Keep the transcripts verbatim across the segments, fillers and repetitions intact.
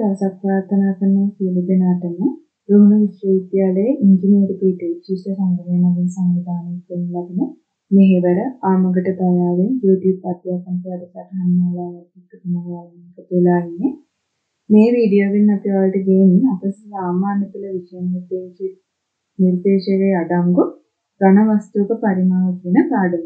දවසක් ප්‍රාර්ථනා කරන සියලු දෙනාටම රුහුණු විශ්වවිද්‍යාලයේ ඉංජිනේරු පීඨයේ ශිෂ්‍ය සංගමය මගින් සංවිධානය කරන ලබන මෙහෙවර ආමගට දායාවෙන් YouTube අධ්‍යාපන වැඩසටහන් මාලාවක් එක්ක තමයි එකතු වෙලා ඉන්නේ. මේ වීඩියෝවෙන් අපි ඔයාලට ගේන්නේ අප සාමාන්‍ය පෙළ විෂය නිර්දේශ නිර්දේශකයේ අඩංගු ඝන වස්තුක පරිමාව කියන පාඩම.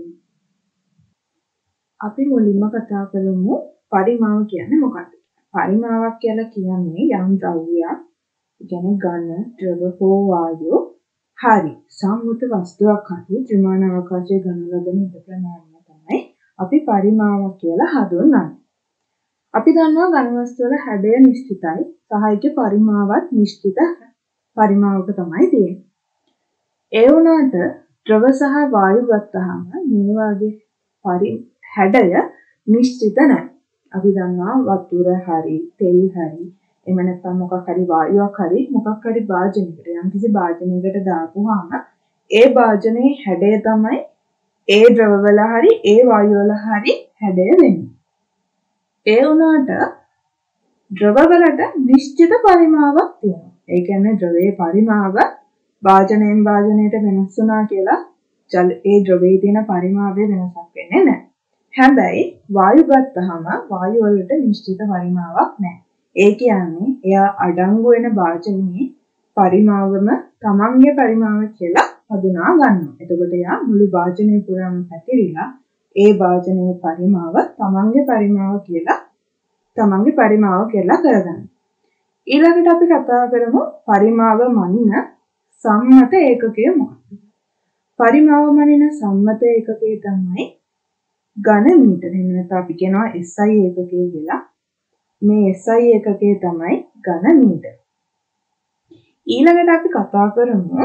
අපි මුලින්ම කතා කරමු පරිමාව කියන්නේ මොකක්ද? පරිමාවක් කියලා කියන්නේ යම් ද්‍රව්‍යයක්, කියන්නේ ඝන, ද්‍රව හෝ වායු හරි සම්මුත වස්තුවක් හරි ත්‍රිමාන අවකාශයේ ඝන ලබන ඉද ප්‍රමාණය තමයි අපි පරිමාවක් කියලා හඳුන්වන්නේ. අපි දන්නවා ඝන වස්තු වල හැඩය නිශ්චිතයි, සහ ඒකේ පරිමාවත් නිශ්චිත පරිමාවක තමයි තියෙන්නේ. ඒ වුණාට ද්‍රව සහ වායු ගත්තාම මේ වගේ පරි හැඩය නිශ්චිත නැහැ. අපි දන්නවා වතුර හරි තෙල් හරි එහෙම නැත්නම් මොකක් හරි වායුවක් හරි මොකක් හරි භාජනයකට යම්කිසි භාජනයකට දාපුවාම ඒ භාජනයේ හැඩය තමයි ඒ ද්‍රවවල හරි ඒ වායුවල හරි හැඩය වෙන්නේ. ඒ වුණාට ද්‍රවවලට නිශ්චිත පරිමාවක් තියෙනවා. ඒ කියන්නේ ද්‍රවයේ පරිමාව භාජනයෙන් භාජනයට වෙනස් වුණා කියලා ජල ඒ ද්‍රවයේ තියෙන පරිමාවයේ වෙනසක් වෙන්නේ නැහැ. හැබැයි වායු ගත්තහම වායු වලට නිශ්චිත පරිමාවක් නැහැ. ඒ කියන්නේ එයා අඩංගු වෙන භාජනයේ පරිමාවම තමන්ගේ පරිමාව කියලා හඳුනා ගන්නවා. එතකොට එයා මුළු භාජනය පුරාම පැතිරිලා ඒ භාජනයේ පරිමාව තමන්ගේ පරිමාව කියලා තමන්ගේ පරිමාව කියලා කරගන්නවා. ඊළඟට අපි කතා කරමු පරිමාව මනින සම්මත ඒකකය මොකක්ද? පරිමාව මනින සම්මත ඒකකය තමයි ඝන මීටර. එහෙම නැත්නම් අපි කියනවා S I ඒකකය කියලා. මේ S I ඒකකය තමයි ඝන මීටර. ඊළඟට අපි කතා කරමු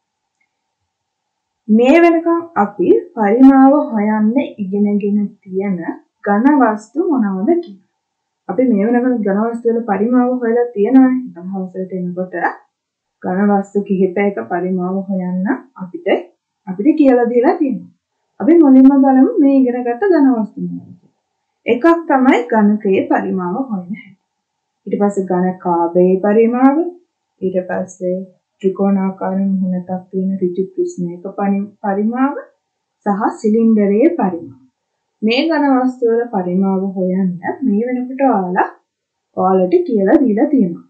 මේ වෙනකන් අපි පරිමාව හොයන්න ඉගෙනගෙන තියෙන ඝන වස්තු මොනවද කියලා. අපි මේ වෙනකන් ඝන වස්තු වල පරිමාව හොයලා තියෙනවානේ. දහවසට එනකොට ඝන වස්තු කිහිපයක පරිමාව හොයන්න අපිට අපිට කියලා දීලා තියෙනවා. අපි මුලින්ම බලමු මේ ඉගෙනගත්ත ඝන වස්තු මොනවද. එකක් තමයි ඝනකයේ පරිමාව හොයන හැටි. ඊට පස්සේ ඝනකාභයේ පරිමාව, ඊට පස්සේ ත්‍රිකෝණාකාර මුහුණක් තියෙන ඍජු ප්‍රිස්මයක පරිමාව සහ සිලින්ඩරයේ පරිමාව. මේ ඝන වස්තු වල පරිමාව හොයන්න මේ වෙනකොට ඔයාලා ඔයාලට කියලා දීලා තියෙනවා.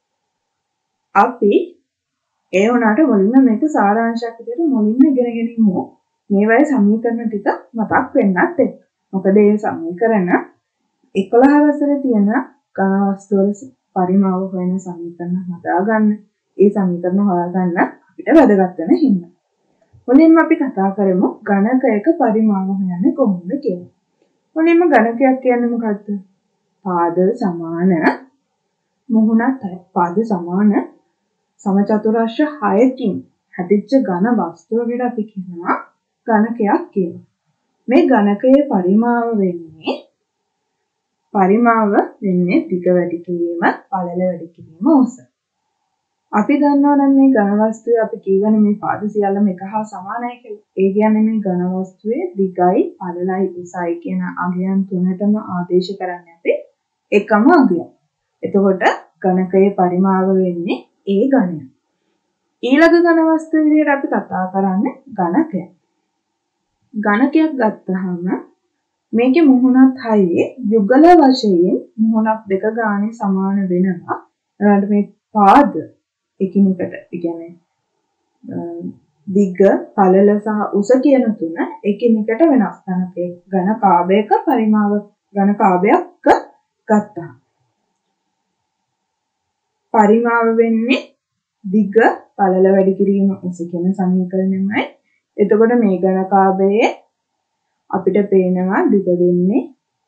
අපි ඒ වුණාට මුලින්ම මේක සාරාංශයක් විදිහට මුලින්ම ඉගෙනගෙන ඉමු. මේ වගේ සමීකරණ ටික මතක් වෙන්නත් එක්ක. මොකද මේ සමීකරණ එකොළහ වසරේ තියෙන ඝන වස්තු වල පරිමාව හොයන සමීකරණ හදාගන්න, ඒ සමීකරණ හොයාගන්න අපිට වැදගත් වෙන හින්දා. මුලින්ම අපි කතා කරමු ඝනකයක පරිමාව හොයන්නේ කොහොමද කියලා. මුලින්ම ඝනකයක් කියන්නේ මොකද්ද? පාද සමාන මුහුණත් පාද සමාන සමචතුරස්‍ර හයකින් හැදිච්ච ඝන වස්තුවකට අපි කියනවා ඝනකයක් කියලා. මේ ඝනකයේ පරිමාව වෙන්නේ පරිමාව වෙන්නේ දිග වැඩි කිරීම, පළල වැඩි කිරීම ඔස. අපි දන්නවා නම් මේ ඝන වස්තුවේ අපි කියවන මේ පාද සියල්ලම එක හා සමානයි කියලා. ඒ කියන්නේ මේ ඝන වස්තුවේ දිගයි, පළලයි, උසයි කියන අගයන් තුනටම ආදේශ කරන්නේ අපි එකම අගය. එතකොට ඝනකයේ පරිමාව වෙන්නේ ඒ ඝනය. ඊළඟ ඝන වස්තුව විදිහට අපි කතා කරන්නේ ඝනකය. ඝනකයක් ගත්තහම මේකේ මුහුණත් හයේ යුගල වශයෙන් මුහුණක් දෙක ගානේ සමාන වෙනවා. ඊළඟට මේ පාද එකිනෙකට, ඒ කියන්නේ දිග, පළල සහ උස කියන තුන එකිනෙකට වෙනස්. ඝනකේ ඝනකාභයක පරිමාව ඝනකාභයක් ගත්තා. පරිමාව වෙන්නේ දිග, පළල වැඩි කිරීම උස කියන සමීකරණයමයි. එතකොට මේ ඝනකාභයේ අපිට පේනවා දිග වෙන්නේ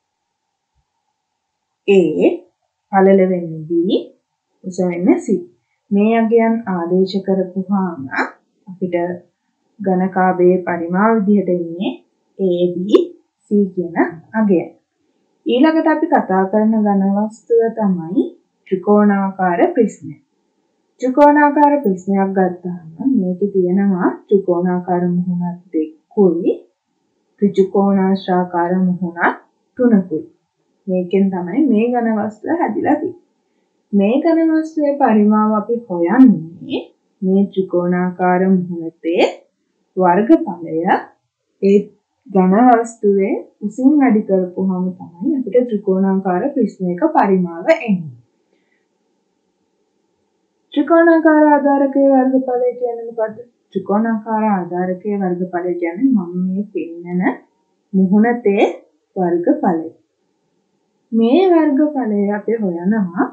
A, පළල වෙන්නේ B, උස වෙන්නේ C. මේ අගයන් ආදේශ කරපුවාම අපිට ඝනකාභයේ පරිමාව විදිහට එන්නේ A, B, C කියන අගය. ඊළඟට අපි කතා කරන ඝන වස්තුව තමයි ත්‍රිකෝණාකාර ප්‍රිස්මය. ත්‍රිකෝණාකාර ප්‍රිස්මයක් ගත්තාම මේකේ තියෙනවා ත්‍රිකෝණාකාර මුහුණක් දෙකකුයි, ත්‍රිකෝණාශ්‍රාකාර මුහුණක් තුනකුයි. මේකෙන් තමයි මේ ඝන වස්තුව හැදිලා තියෙන්නේ. මේ ඝන වස්තුවේ පරිමාව අපි හොයන්නේ මේ ත්‍රිකෝණාකාර මුහුණේ වර්ගඵලය ඒ ඝන වස්තුවේ උසින් වැඩි කරපුවාම තමයි අපිට ත්‍රිකෝණාකාර ප්‍රිස්මයක පරිමාව එන්නේ. ත්‍රිකෝණාකාර ආධාරකයේ වර්ගඵලය කියන්නේ මොකද්ද? ත්‍රිකෝණාකාර ආධාරකයේ වර්ගඵලය කියන්නේ මම මේ පෙන්නන මුහුණේ වර්ගඵලය. මේ වර්ගඵලය අපි හොයනවා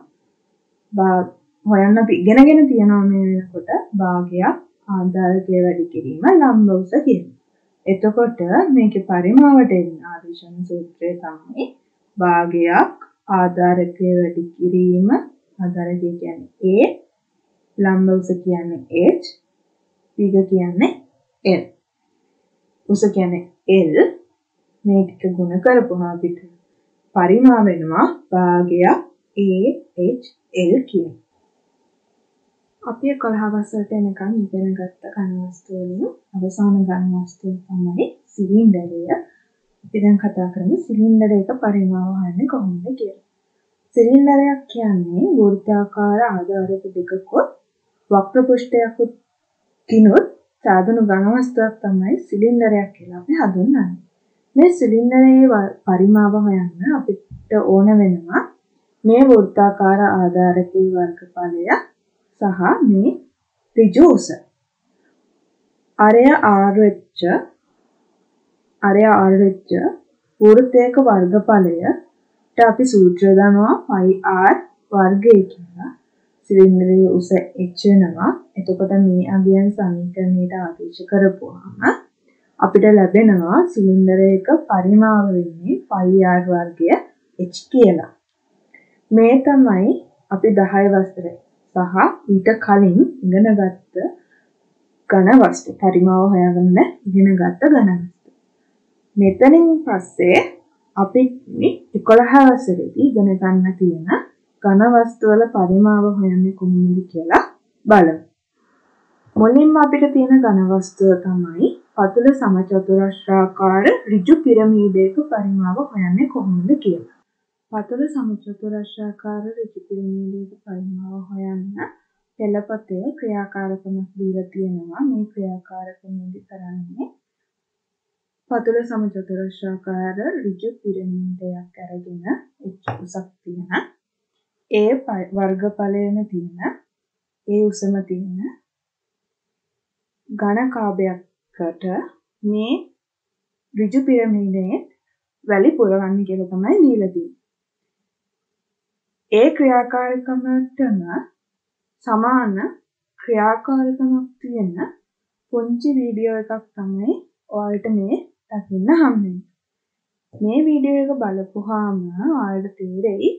හොයන්න අපි ඉගෙනගෙන තියෙනවා මේ වෙනකොට භාගයක් ආධාරකයේ වැඩි කිරීම ලම්බ උස කියනවා. එතකොට මේකේ පරිමාවට එන ආදේශන සූත්‍රය තමයි භාගයක් ආධාරකයේ වැඩි කිරීම ආධාරකය කියන්නේ A ලම්බ උස කියන්නේ H දීඝ කියන්නේ L. උස කියන්නේ L මේ ටික ගුණ කරපුවම අපිට පරිමාව වෙනවා භාගයක් A H L කියන. අපි එකොළහ වසරට එනකන් ඉගෙන ගත්ත ඝන වස්තු වලින් අවසාන ඝන වස්තුව තමයි සිලින්ඩරය. අපි දැන් කතා කරමු සිලින්ඩරයක පරිමාව හොයන්නේ කොහොමද කියලා. සිලින්ඩරයක් කියන්නේ වෘත්තාකාර ආධාරක දෙකක වක්‍ර පෘෂ්ඨයක් කිනුත් සාධන ඝන වස්තුවක් තමයි සිලින්ඩරයක් කියලා අපි හඳුන්වන්නේ. මේ සිලින්ඩරයේ පරිමාව හොයන්න අපිට ඕන වෙනවා මේ වෘත්තාකාර ආධාරකයේ වර්ගඵලය සහ මේ ඍජු උස. අරය R වෙච්ච අරය R වෙච්ච වෘත්තයක වර්ගඵලයට අපි සූත්‍රය දානවා πr වර්ගය කියලා. සිලින්ඩරයේ උස h වෙනවා. එතකොට මේ අගයන් සමීකරණයට ආදේශ කරපුවාම අපිට ලැබෙනවා සිලින්ඩරයක පරිමාව වෙන්නේ πr වර්ගය h කියලා. මේ තමයි අපි දහය වසරේ සහ ඊට කලින් ඉගෙනගත්ත ඝන වස්තු පරිමාව හොයාගන්න ඉගෙනගත්ත ඝන වස්තු. මෙතනින් පස්සේ අපි එකොළහ වසරේදී ඉගෙන ගන්න තියෙන ඝන වස්තු වල පරිමාව හොයන්නේ කොහොමද කියලා බලමු. මුලින්ම අපිට තියෙන ඝන වස්තුව තමයි පතුල සමචතුරස්‍රාකාර ඍජු පිරමීඩයක පරිමාව හොයන්නේ කොහොමද කියලා. පතුල සමචතුරස්‍රාකාර ඍජු පිරමීඩයක පරිමාව හොයන්න පෙළපතේ ක්‍රියාකාරකමක් දීලා තියෙනවා. මේ ක්‍රියාකාරකමෙදි කරන්නේ පතුල සමචතුරස්‍රාකාර ඍජු පිරමීඩයක් අරගෙන h උසක් තියෙන ඒ වර්ගඵලයේම තියෙන ඒ උසම තියෙන ඝන කාභයකට මේ ඍජු පිරමීඩයේ වැලි පුරවන්නේ කියලා තමයි දීලා තියෙන්නේ. ඒ ක්‍රියාකාරකමටම සමාන ක්‍රියාකාරකමක් තියෙන පුංචි වීඩියෝ එකක් තමයි ඔයාලට මේ දකින්න හම්බෙන්නේ. මේ වීඩියෝ එක බලපුවාම ඔයාලට තේරෙයි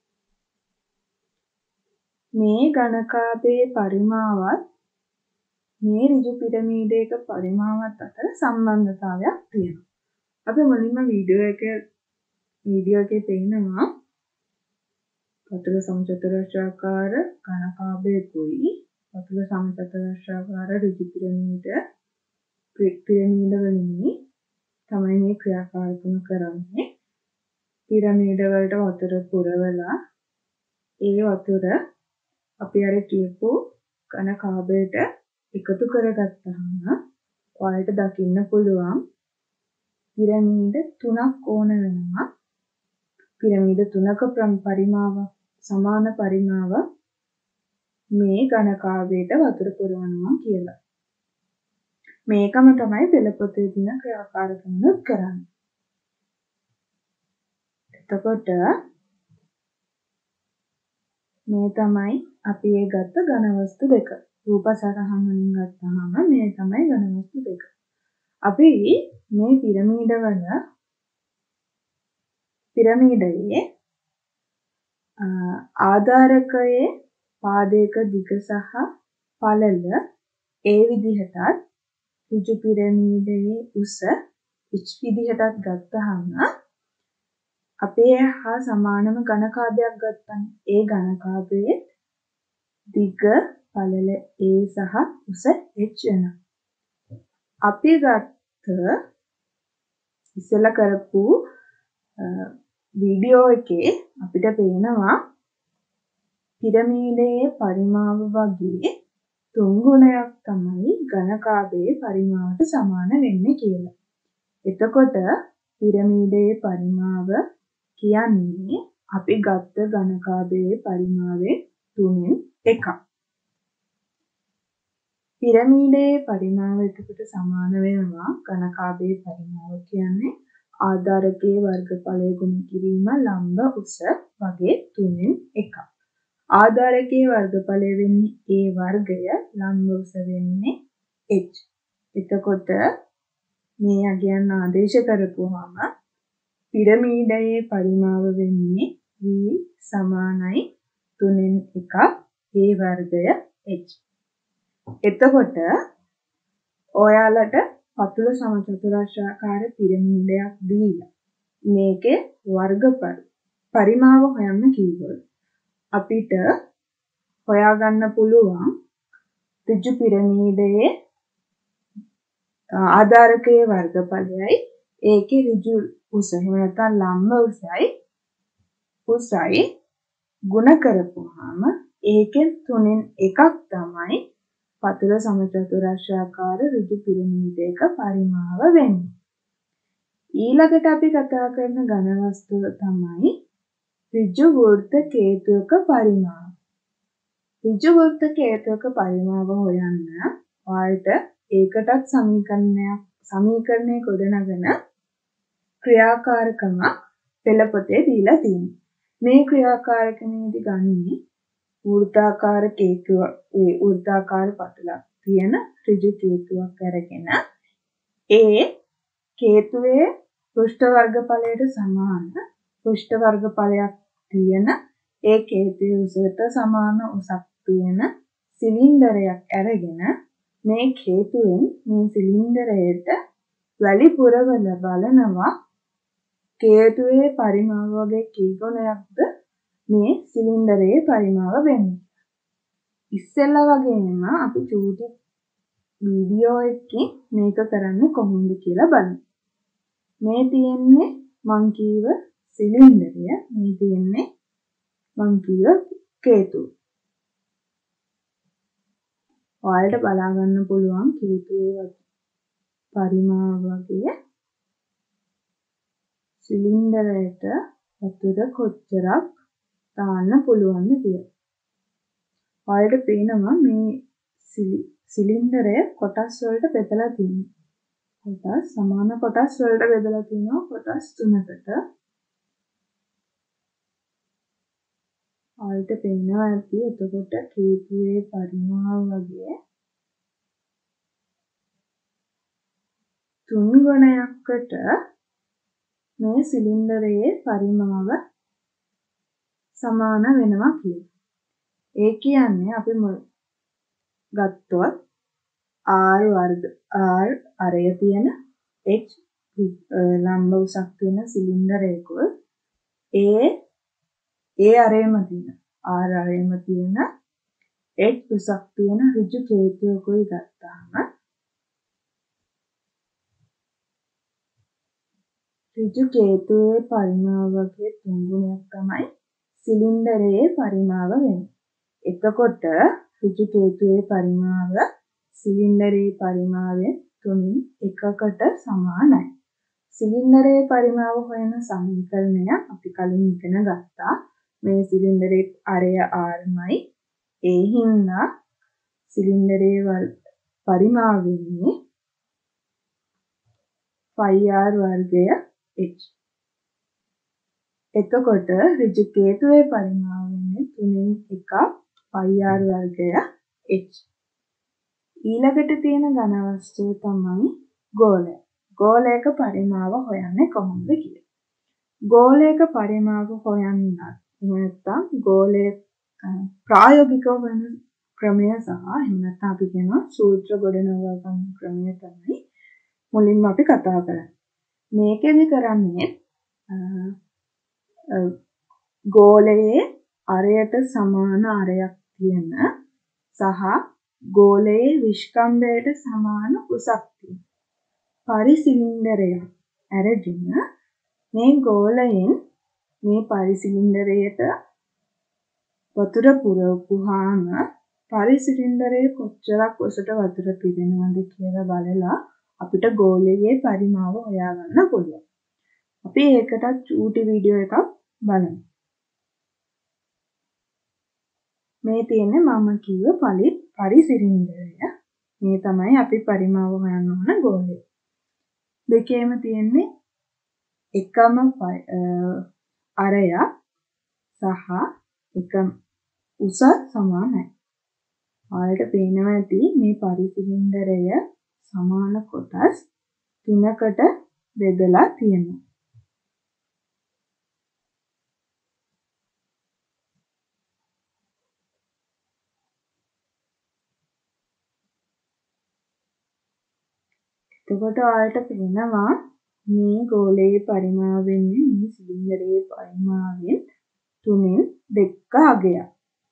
මේ ඝනකාභයේ පරිමාවත් මේ ඍජු පිරමීඩයක පරිමාවත් අතර සම්බන්ධතාවයක් තියෙනවා. අපි මුලින්ම වීඩියෝ එකේ වීඩියෝ එකේ පෙන්නනවා පතුල සමචතුරස්‍රාකාර ඝනකාභයකුයි පතුල සමචතුරස්‍රාකාර ඍජු පිරමීඩ පිරමීඩ වලින් තමයි මේ ක්‍රියාකාරකම කරන්නේ. පිරමීඩ වලට වතුර පුරවලා ඒ වතුර අපි අර කියපු ඝනකාභයට එකතු කරගත්තාම ඔයාලට දකින්න පුළුවන් පිරමීඩ තුනක් ඕන වෙනවා. පිරමීඩ තුනක පරිමාව සමාන පරිමාව මේ ඝනකාභයට වතුර පුරවනවා කියලා. මේකම තමයි පෙළපොතේ තියෙන ක්‍රියාකාරකම කරන්නේ. එතකොට මේ තමයි අපි ඒ ගත්ත ඝන වස්තු දෙක. රූප සටහන් වලින් ගත්තාම මේ තමයි ඝන වස්තු දෙක. අපි මේ පිරමීඩ වල පිරමීඩයේ ආධාරකයේ පාදයක දිග සහ පළල ඒ විදිහටත් ඍජු පිරමීඩයේ උස h විදිහටත් ගත්තාම අපේ හා සමානම ඝනකාභයක් ගත්තම ඒ ඝනකාභයේ දිග පළල a සහ උස h වෙනවා. අපි ගත්ත ඉස්සෙල්ලා කරපු වීඩියෝ එකේ අපිට පේනවා පිරමීඩයේ පරිමාව වගේ තුන් ගුණයක් තමයි ඝනකාභයේ පරිමාවට සමාන වෙන්නේ කියලා. එතකොට පිරමීඩයේ පරිමාව කියන්නේ අපි ගත්ත ඝනකාභයේ පරිමාවේ තුනෙන් එකක්. පිරමීඩයේ පරිමාව එතකොට සමාන වෙනවා ඝනකාභයේ පරිමාව කියන්නේ ආධාරකයේ වර්ගඵලය ගුණ කිරීම ලම්බ උස වගේ තුනෙන් එකක්. ආධාරකයේ වර්ගඵලය වෙන්නේ a වර්ගය, ලම්බ උස වෙන්නේ h. එතකොට මේ අගයන් ආදේශ කරපුවාම පිරමීඩයේ පරිමාව වෙන්නේ v සමානයි තුනෙන් එකක් a වර්ගය h. එතකොට ඔයාලට පතුල සමචතුරස්‍රාකාර පිරමීඩයක් දීලා මේකේ වර්ගඵල පරිමාව හොයන්න කිව්වොත් අපිට හොයාගන්න පුළුවන් ඍජු පිරමීඩයේ ආධාරකයේ වර්ගඵලයයි ඒකේ ඍජු උස එහෙම නැත්නම් ලම්බ උසයි උසයි ගුණ කරපුවාම ඒකෙන් තුනෙන් එකක් තමයි පතුල සමචතුරස්‍රාකාර ඍජු පිරමීඩයක පරිමාව වෙන්නේ. ඊළඟට අපි කතා කරන ඝන වස්තුව තමයි ඍජු වෘත්ත කේතුවක පරිමාව. ඍජු වෘත්ත කේතුවක පරිමාව හොයන්න ඔයාලට ඒකටත් සමීකරණයක් සමීකරණය ගොඩනගන ක්‍රියාකාරකමක් පෙළපොතේ දීලා තියෙනවා. මේ ක්‍රියාකාරකමේදී ගන්නේ වෘත්තාකාර කේතුව ඒ වෘත්තාකාර පතුලක් තියෙන ඍජු කේතුවක් අරගෙන ඒ කේතුවේ පෘෂ්ඨ වර්ගඵලයට සමාන පෘෂ්ඨ වර්ගඵලයක් තියෙන ඒ කේතුවේ උසට සමාන උසක් තියෙන සිලින්ඩරයක් අරගෙන මේ කේතුවෙන් මේ සිලින්ඩරයට වැලි පුරවල බලනවා කේතුවේ පරිමාව වගේ කී ගුණයක්ද මේ සිලින්ඩරයේ පරිමාව වෙන්නේ. ඉස්සෙල්ලා වගේම අපි චූටි වීඩියෝ එකකින් මේක කරන්නේ කොහොමද කියලා බලමු. මේ තියෙන්නේ මං කීව සිලින්ඩරය, මේ තියෙන්නේ මං කීව කේතුව. ඔයාලට බලා ගන්න පුළුවන් කේතුවේ පරිමාව වගේ සිලින්ඩරයට වතුර කොච්චරක් දාන්න පුළුවන්ද කියලා. ඔයාලට පේනවා මේ සිලින්ඩරය කොටස් වලට බෙදලා තියෙනවා. කොටස් සමාන කොටස් වලට බෙදලා තියෙනවා කොටස් තුනකට. ඔයාලට පේනවා ඇති එතකොට කේතුවේ පරිමාව වගේ තුන් ගුණයකට මේ සිලින්ඩරයේ පරිමාව සමාන වෙනවා කියලා. ඒ කියන්නේ අපි ගත්තොත් R වර්ග R අරය තියෙන H ලම්බ උසක් තියෙන සිලින්ඩරයක A A අරයම තියෙන R අරයම තියෙන H උසක් තියෙන ඍජු කේතුවකුයි ගත්තාම ඍජු කේතුවේ පරිමාව වගේ තුන් ගුණයක් තමයි සිලින්ඩරයේ පරිමාව වෙන්නේ. එතකොට ඍජු කේතුවේ පරිමාව සිලින්ඩරයේ පරිමාවෙන් තුනින් එකකට සමානයි. සිලින්ඩරයේ පරිමාව හොයන සමීකරණය අපි කලින් ඉගෙන ගත්තා. මේ සිලින්ඩරයේ අරය R යි. ඒ හින්දා සිලින්ඩරයේ පරිමාව වෙන්නේ pi r වර්ගය h. එතකොට ඍජු කේතුවේ පරිමාව වෙන්නේ තුනෙන් එකක් pi r වර්ගය h. ඊළඟට තියෙන ඝන වස්තුව තමයි ගෝලය. ගෝලයක පරිමාව හොයන්නේ කොහොමද කියලා. ගෝලයක පරිමාව හොයන්න නැත්නම් ගෝලයේ ප්‍රායෝගිකව වෙන ක්‍රමය සහ එහෙම නැත්නම් අපි කියනවා සූත්‍ර ගොඩනගා ගන්න ක්‍රමය තමයි මුලින්ම අපි කතා කරන්නේ. මේකෙදි කරන්නේ ගෝලයේ අරයට සමාන අරයක් තියෙන සහ ගෝලයේ විස්කම්භයට සමාන උසක් තියෙන පරිසිලින්ඩරයක් අරගෙන මේ ගෝලයෙන් මේ පරිසිලින්ඩරයට වතුර පුරවපුවාම පරිසිලින්ඩරේ කොච්චරක් ඔසට වතුර පිරෙනවද කියලා බලලා අපිට ගෝලයේ පරිමාව හොයාගන්න පුළුවන්. අපි ඒකටත් චූටි වීඩියෝ එකක් බලමු. මේ තියෙන්නේ මම කිව්ව පළි පරිසිලින්ඩරය. මේ තමයි අපි පරිමාව හොයන්න ඕන ගෝලය. දෙකේම තියෙන්නේ එකම අරය සහ එකම උස සමානයි. ඔයාලට පේනවා ඇති මේ පරිසිලින්ඩරය සමාන කොටස් තුනකට බෙදලා තියෙනවා. එතකොට ඔයාලට පේනවා මේ ගෝලයේ පරිමාව වෙන්නේ මේ සිලින්ඩරයේ පරිමාවෙන් තුනෙන් දෙක අගයක්.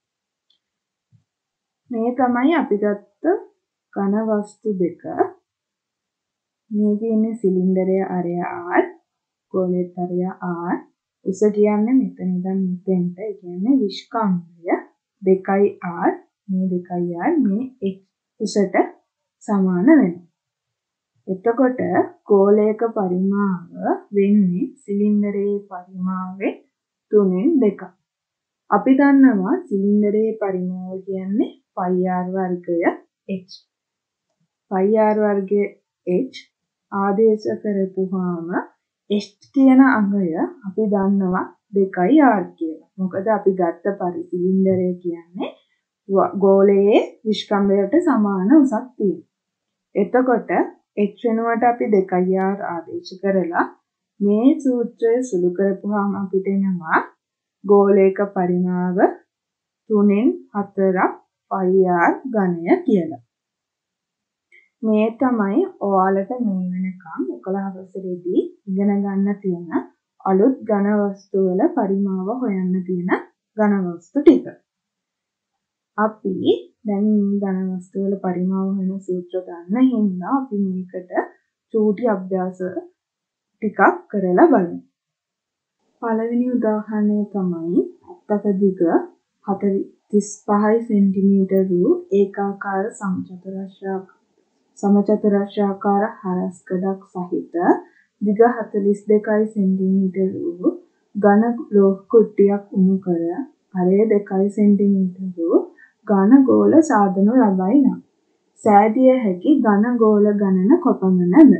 මේ තමයි අපි ගත්ත ඝන වස්තු දෙක. මේ තියෙන්නේ සිලින්ඩරයේ අරය R, ගෝලයේ අරය R. උස කියන්නේ මෙතන ඉඳන් මෙතෙන්ට. ඒ කියන්නේ විස්කම්භය දෙකයි R, මේ දෙකයි R, මේ H උසට සමාන වෙනවා. එතකොට ගෝලයක පරිමාව වෙන්නේ සිලින්ඩරයේ පරිමාවෙන් තුනෙන් දෙකක්. අපි දන්නවා සිලින්ඩරයේ පරිමාව කියන්නේ පයි R වර්ගය H. පයි R වර්ගය H ආදේශ කරපුවාම H කියන අංගය අපි දන්නවා දෙකයි R කියලා. මොකද අපි ගත්ත පරිසිලින්ඩරය කියන්නේ ගෝලයේ විස්කම්භයට සමාන උසක් තියෙනවා. එතකොට H වෙනුවට අපි දෙකයි R ආදේශ කරලා මේ සූත්‍රය සුළු කරපුවාම අපිට එනවා ගෝලයක පරිමාව තුනෙන් හතරක් පයි R ඝනය කියලා. මේ තමයි ඔයාලට මේ වෙනකම් එකොළහ වසරේදී ඉගෙන ගන්න තියෙන අලුත් ඝන වස්තු වල පරිමාව හොයන්න තියෙන ඝන වස්තු ටික. අපි දැන් මේ ඝන වස්තු වල පරිමාව හොයන සූත්‍ර ගන්න හින්දා අපි මේකට චූටි අභ්‍යාස ටිකක් කරලා බලමු. පළවෙනි උදාහරණය තමයි අත්තක දිග තිස් පහයි සෙන්ටිමීටර් වූ ඒකාකාර සමචතුරස්‍රාකාර සමචතුරස්‍රාකාර හරස්කඩක් සහිත දිග හතළිස් දෙකයි සෙන්ටිමීටර් වූ ඝන ලෝහ කුට්ටියක් උණු කර අරය දෙකයි සෙන්ටිමීටර් වූ ඝන ගෝල සාදනු ලබයි නම් සෑදිය හැකි ඝන ගෝල ගණන කොපමණද?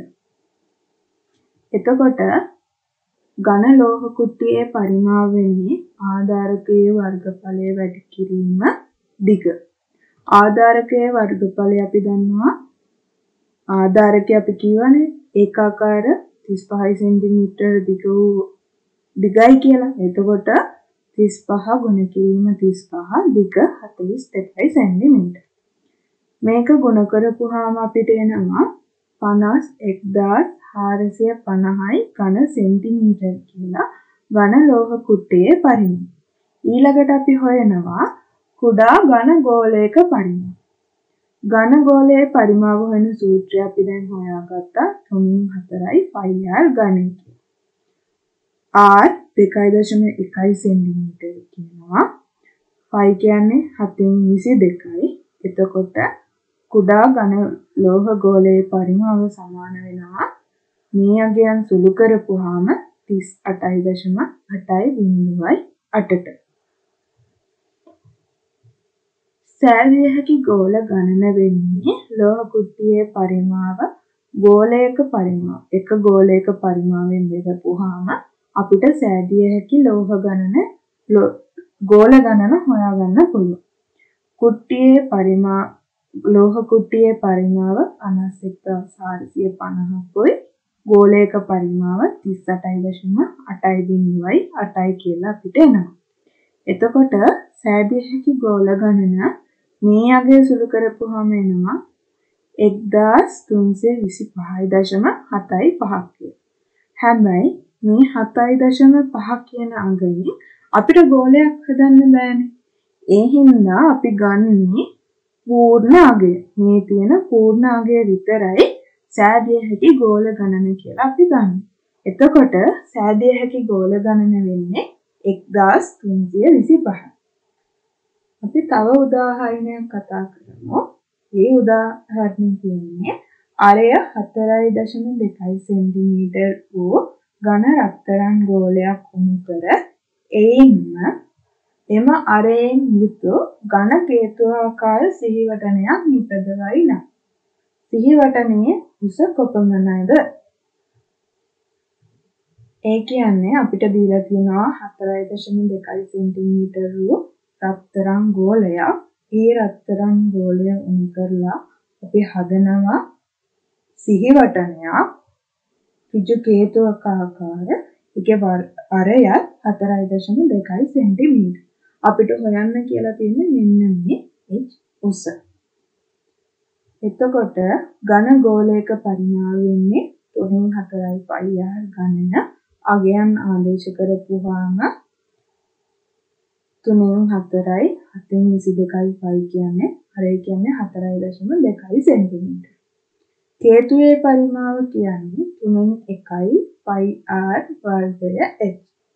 එතකොට ඝන ලෝහ කුට්ටියේ පරිමාව වෙන්නේ ආධාරකයේ වර්ගඵලය වැඩි කිරීම දිග. ආධාරකයේ වර්ගඵලය අපි දන්නවා ආධාරකය අපි කියවනේ ඒකාකාර තිස් පහයි සෙන්ටිමීටර් දිග වූ දිගයි කියලා. එතකොට තිස් පහ ගුණ කිරීම තිස් පහ දිග හතළිස් දෙකයි සෙන්ටිමීටර්. මේක ගුණ කරපුවාම අපිට එනවා පනස් එක්දාස් හාරසිය පනහයි ඝන සෙන්ටිමීටර් කියලා ඝන ලෝහ කුට්ටියේ පරිමාව. ඊළඟට අපි හොයනවා කුඩා ඝන ගෝලයක පරිමාව. ඝන ගෝලයේ පරිමාව හොයන සූත්‍රය අපි දැන් හොයාගත්තා තුනෙන් හතරයි පයි R ඝනය කියලා. R දෙකයි දශම එකයි සෙන්ටිමීටර් කියනවා. පයි කියන්නේ හතෙන් විසි දෙකයි. එතකොට කුඩා ඝන ලෝහ ගෝලයේ පරිමාව සමාන වෙනවා මේ අගයන් සුළු කරපුවාම තිස් අටයි දශම අටයි බිංදුවයි අටට. සෑදිය හැකි ගෝල ගණන වෙන්නේ ලෝහ කුට්ටියේ පරිමාව ගෝලයක පරිමාව එක ගෝලයක පරිමාවෙන් බෙදපුවාම අපිට සෑදිය හැකි ලෝහ ගණන ගෝල ගණන හොයාගන්න පුළුවන්. කුට්ටියේ පරිමා ලෝහ කුට්ටියේ පරිමාව පනස් එක්දාස් හාරසිය පනහකුයි ගෝලයක පරිමාව තිස් අටයි දශම අටයි බිංදුවයි අටයි කියලා අපිට එනවා. එතකොට සෑදිය හැකි ගෝල ගණන මේ අගය සුළු කරපුවාම එනවා එක්දාස් තුන්සිය විසිපහයි දශම හතයි පහක් කියලා. හැබැයි මේ හතයි දශම පහ කියන අගයෙන් අපිට ගෝලයක් හදන්න බෑනේ. ඒ හින්දා අපි ගන්නේ පූර්ණ අගය. මේ තියෙන පූර්ණ අගය විතරයි සෑදිය හැකි ගෝල ගණන කියලා අපි ගන්න. එතකොට සෑදිය හැකි ගෝල ගණන වෙන්නේ එක්දාස් තුන්සිය විසිපහ. අපි තව උදාහරණයක් කතා කරමු. මේ උදාහරණය කියන්නේ අරය හතරයි දශම දෙකයි සෙන්ටිමීටර් වූ ඝන රත්තරන් ගෝලයක් උණු කර එයින්ම එම අරයෙන් යුතු ඝන කේතුආකාර සිහිවටනයක් නිපදවයි නම් සිහිවටනයේ උස කොපමණද? ඒ කියන්නේ අපිට දීලා තියෙනවා හතරයි දශම දෙකයි සෙන්ටිමීටර් වූ රත්තරන් ගෝලයක්. ඒ රත්තරන් ගෝලය උණු කරලා අපි හදනවා සිහිවටනයක් ඍජු කේතුවක ආකාර. ඒකේ අරයත් හතරයි දශම දෙකයි සෙන්ටිමීටර්. අපිට හොයන්න කියලා තියෙන්නේ මෙන්න මේ h උස. එතකොට ඝන ගෝලයක පරිමාව වෙන්නේ තුනෙන් හතරයි පයි r ඝනය. අගයන් ආදේශ කරපුවාම තුනෙන් හතරයි හතෙන් විසි දෙකයි පයි කියන්නේ අරය කියන්නේ හතරයි දශම දෙකයි සෙන්ටිමීටර්. කේතුවේ පරිමාව කියන්නේ තුනෙන් එකයි පයි r වර්ගය h.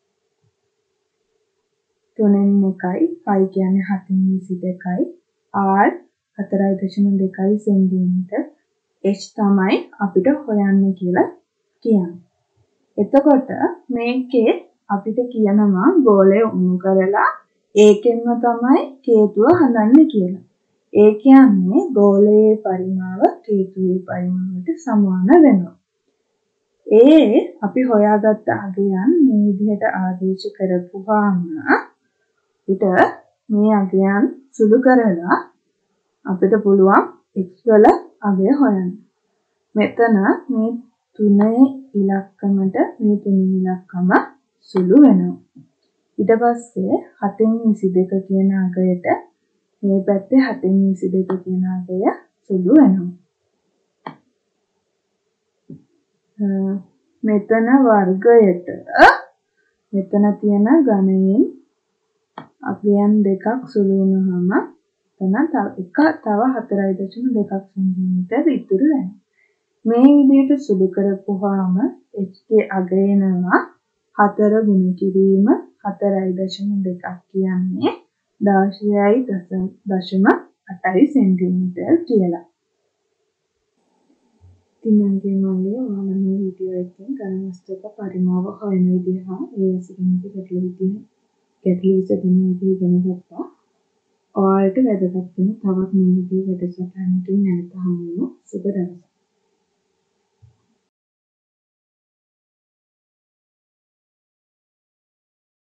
තුනෙන් එකයි පයි කියන්නේ හතෙන් විසි දෙකයි r හතරයි දශම දෙකයි සෙන්ටිමීටර් h තමයි අපිට හොයන්න කියලා කියන්නේ. එතකොට මේකේ අපිට කියනවා ගෝලය උණු කරලා ඒකෙන්ම තමයි කේතුව හදන්නේ කියලා. ඒ කියන්නේ ගෝලයේ පරිමාව කේතුවේ පරිමාවට සමාන වෙනවා. ඒ අපි හොයාගත්ත අගයන් මේ විදිහට ආදේශ කරපුවාම අපිට මේ අගයන් සුළු කරලා අපිට පුළුවන් x වල අගය හොයන්න. මෙතන මේ තුනේ ඉලක්කමට මේ තුනේ ඉලක්කම සුළු වෙනවා. ඊට පස්සේ හතෙන් විසි දෙක කියන අගයට මේ පැත්තේ හතෙන් විසි දෙක කියන අගය සුළු වෙනවා. මෙතන වර්ගයට මෙතන තියෙන ඝනයෙන් අගයන් දෙකක් සුළු වුණාම එතන තව එක තව හතරයි දශම දෙකක් සෙන්ටිමීටර් ඉතුරු වෙනවා. මේ විදිහට සුළු කරපුවාම h ගේ අගය එනවා හතර ගුණ කිරීම හතරයි දශම දෙකක් කියන්නේ දාශයයි දශම අටයි සෙන්ටිමීටර් කියලා. ඉතින් මම කියන්නේ ඔයාලා මේ වීඩියෝ එකෙන් ඝන වස්තුක පරිමාව හොයන විදිහ හා ඒ ඇසුරින්ද ගැටළු විදිහ ගැටළු විසඳන විදිහ ඉගෙන ගත්තා. ඔයාලට වැදගත් වෙන තවත් මේ විදිහේ වැඩසටහනකින් නැවත හමු වෙමු. සුබ දවසක්.